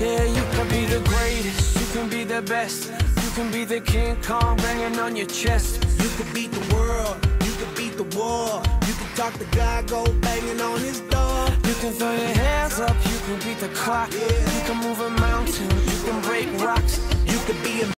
Yeah, you can be the greatest, you can be the best. You can be the King Kong banging on your chest. You can beat the world, you can beat the war. You can talk to God, go banging on his door. You can throw your hands up, you can beat the clock. You can move a mountain, you can break rocks. You can be a